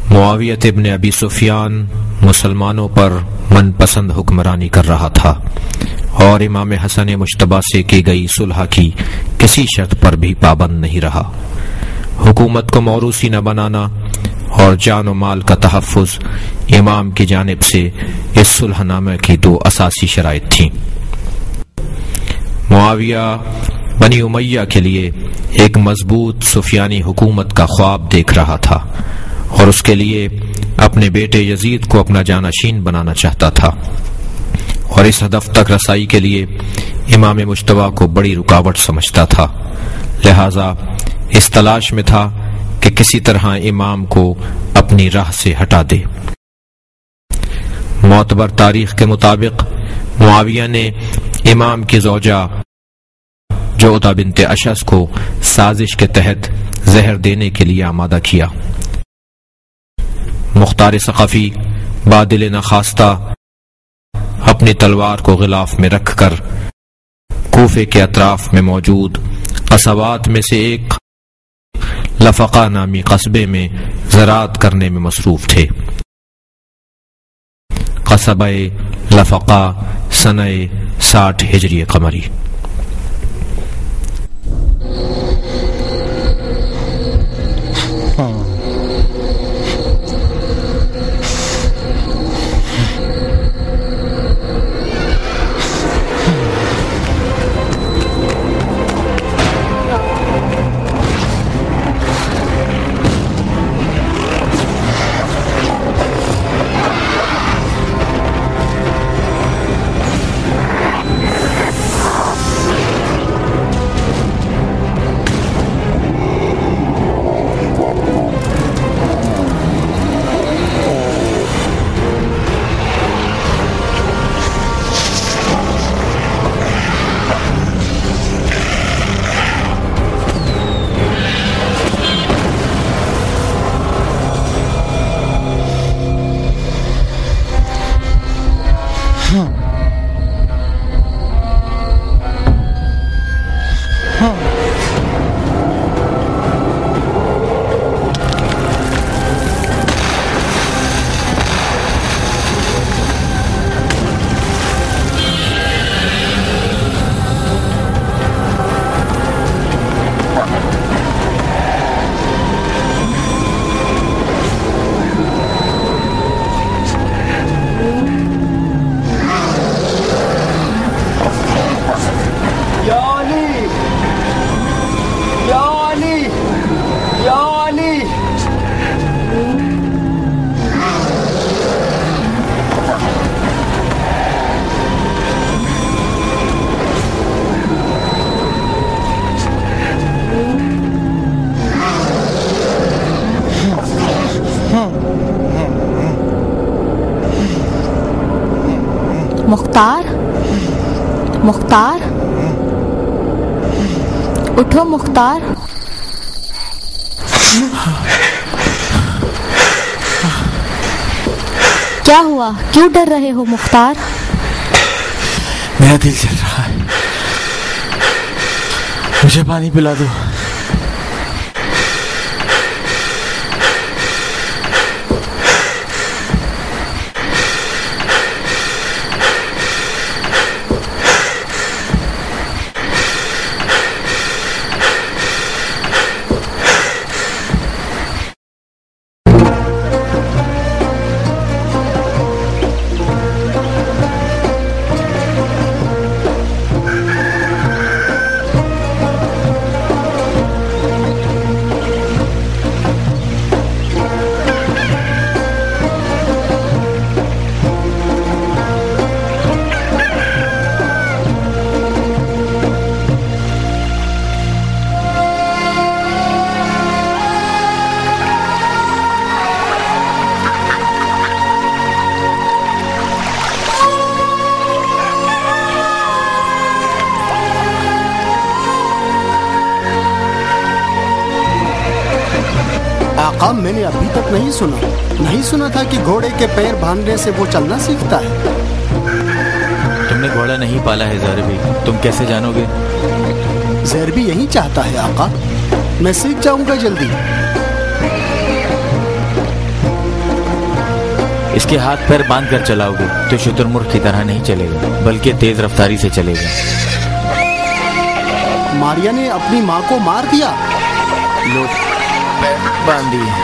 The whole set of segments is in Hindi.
मुआविया इब्न अबी सुफियान मुसलमानों पर मनपसंद हुक्मरानी कर रहा था और इमाम हसन मुश्तबा से की गई सुलह की किसी शर्त पर भी पाबंद नहीं रहा। हुकूमत को मौरूसी न बनाना और जान व माल का तहफ़्फ़ुज़ इमाम की जानिब से इस सुलहनामे की दो असासी शराइत थीं। मुआविया बनी उमैया के लिए एक मजबूत सुफियानी हुकूमत का ख्वाब देख रहा था और उसके लिए अपने बेटे यजीद को अपना जानशीन बनाना चाहता था, और इस हदफ तक रसाई के लिए इमाम मुश्तबा को बड़ी रुकावट समझता था। लिहाजा इस तलाश में था कि किसी तरह इमाम को अपनी राह से हटा दे। मोतबर तारीख के मुताबिक मुआविया ने इमाम की ज़ौजा जोता बिन्ते अशस को साजिश के तहत जहर देने के लिए आमादा किया। मुख्तार सक़फ़ी बादिल नखास्ता अपनी तलवार को गिलाफ में रखकर कूफे के अतराफ में मौजूद कस्बात में से एक लफ़क़ा नामी कस्बे में ज़राअत करने में मसरूफ थे। कस्बे लफ़क़ा सने 60 हिजरी कमरी। मुख्तार, मुख्तार, उठो मुख्तार। क्या हुआ, क्यों डर रहे हो मुख्तार? मेरा दिल चल रहा है, मुझे पानी पिला दो। आका, मैंने अभी तक नहीं सुना था कि घोड़े के पैर बांधने से वो चलना सीखता है। तुमने घोड़ा नहीं पाला है ज़रबी, तुम कैसे जानोगे? ज़रबी यही चाहता है आका, मैं सीख जाऊंगा जल्दी। इसके हाथ पैर बांध कर चलाओगे तो शुतुरमुर्ग की तरह नहीं चलेगा, बल्कि तेज रफ्तारी से चलेगा। मारिया ने अपनी माँ को मार दिया। लो, पैर बांध दिए।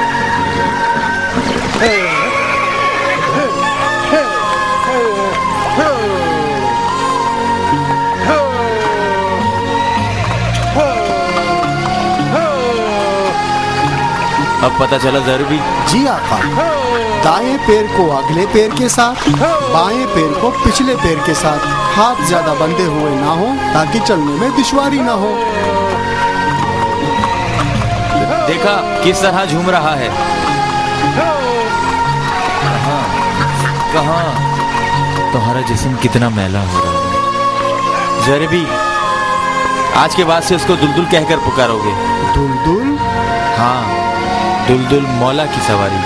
अब पता चला ज़रूरी? जी आका, दाएं पैर को अगले पैर के साथ, बाएं पैर को पिछले पैर के साथ, हाथ ज्यादा बंधे हुए ना हो ताकि चलने में दुश्वारी ना हो। देखा किस तरह झूम रहा है। कहाँ तुम्हारा जिस्म कितना मैला हो रहा है। ज़रूरी, आज के बाद से उसको दुलदुल कहकर पुकारोगे। दुलदुल? हाँ, दुलदुल मौला की सवारी।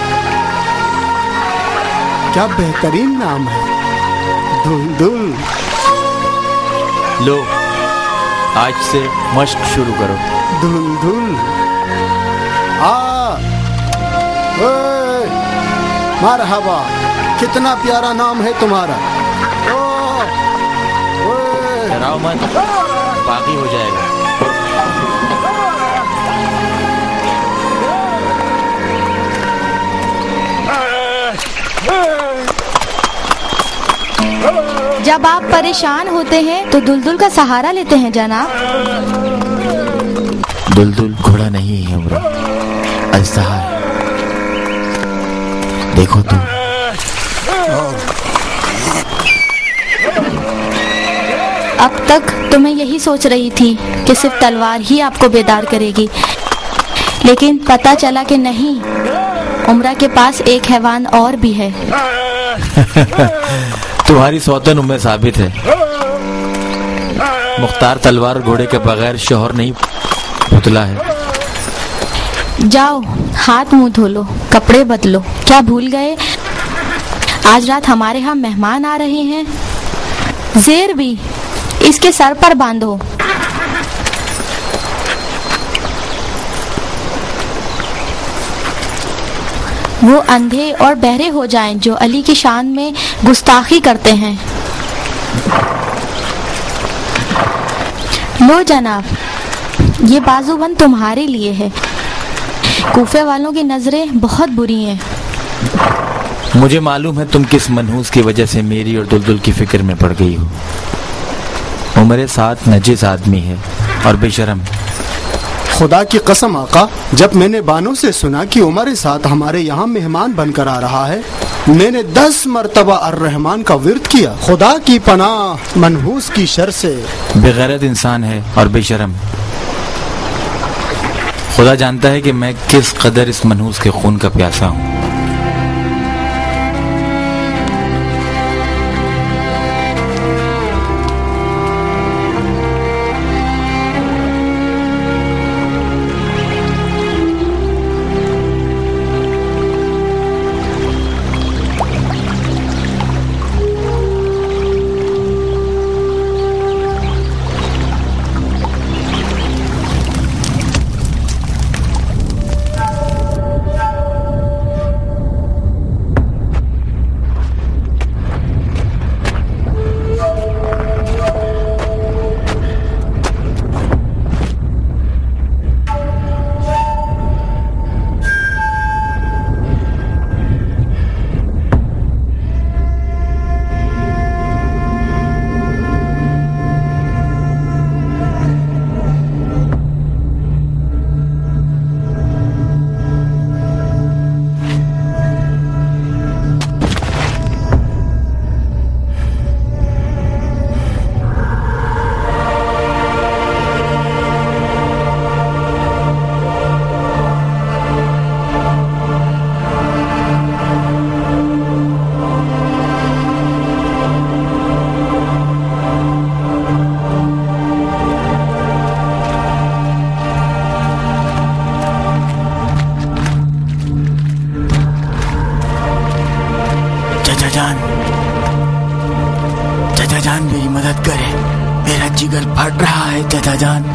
क्या बेहतरीन नाम है, दुलदुल। लो, आज से मश्क शुरू करो। दुलदुल। मरहबा, कितना प्यारा नाम है तुम्हारा। डराओ मत, बाकी हो जाएगा। जब आप परेशान होते हैं तो दुलदुल का सहारा लेते हैं जनाब। दुलदुल घोड़ा नहीं है उमरा, अजदहा है। देखो तुम। अब तक तो मैं यही सोच रही थी कि सिर्फ तलवार ही आपको बेदार करेगी, लेकिन पता चला कि नहीं, उमरा के पास एक हैवान और भी है। तुम्हारी सौतन उम्र साबित है। मुख्तार तलवार घोड़े के बगैर शोहर नहीं, पुतला है। जाओ, हाथ मुंह धो लो, कपड़े बदलो। क्या भूल गए, आज रात हमारे यहाँ मेहमान आ रहे हैं। जेर भी इसके सर पर बांधो। वो अंधे और बहरे हो जाएं जो अली की शान में गुस्ताखी करते हैं। लो जनाब, ये बाजूबंद तुम्हारे लिए है। कूफे वालों की नजरें बहुत बुरी हैं। मुझे मालूम है तुम किस मनहूस की वजह से मेरी और दुलदुल की फिक्र में पड़ गई हो। वो मेरे साथ नजिस आदमी है और बेशरम। खुदा की कसम आका, जब मैंने बानो से सुना कि उमर साथ हमारे यहाँ मेहमान बनकर आ रहा है, मैंने 10 मरतबा अर्रहमान का विर्द किया। खुदा की पनाह मनहूस की शर से। बेगैरत इंसान है और बेशरम। खुदा जानता है कि मैं किस कदर इस मनहूस के खून का प्यासा हूँ।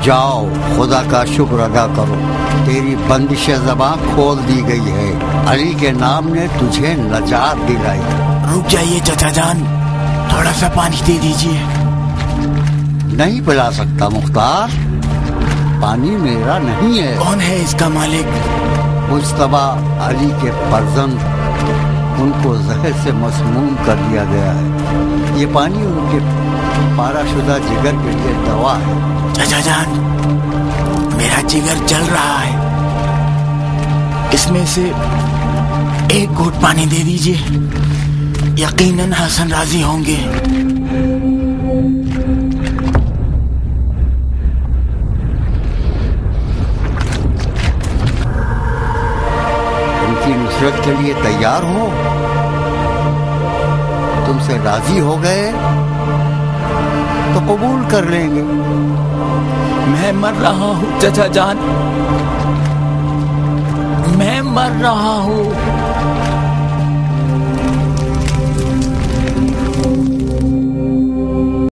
जाओ, खुदा का शुक्र अदा करो, तेरी बंदिश ज़बान खोल दी गई है। अली के नाम ने तुझे नजात दिलाई। रुक जाइए चाचा जान, थोड़ा सा पानी दे दीजिए। नहीं पिला सकता मुख्तार, पानी मेरा नहीं है। कौन है इसका मालिक? मुस्तफा अली के फर्जंद, उनको जहर से मसमूम कर दिया गया है। ये पानी उनके पाराशुदा जिगर के लिए दवा है। चाचा जान, मेरा जिगर जल रहा है, इसमें से एक घूंट पानी दे दीजिए, यकीनन हसन राजी होंगे। उनकी नुसरत के लिए तैयार हो? तुमसे राजी हो गए तो कबूल कर लेंगे। मैं मर रहा हूँ चाचा जान, मैं मर रहा हूँ।